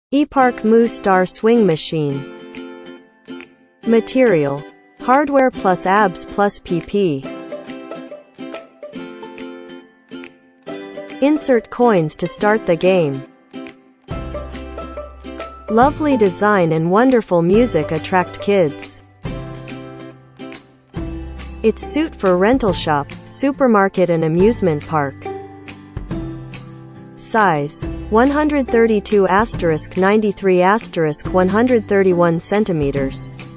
ePark Moo Star Swing Machine. Material: hardware plus abs plus PP. Insert coins to start the game. Lovely design and wonderful music attract kids. It's suit for rental shop, supermarket and amusement park. Size: 132*93*131 centimeters.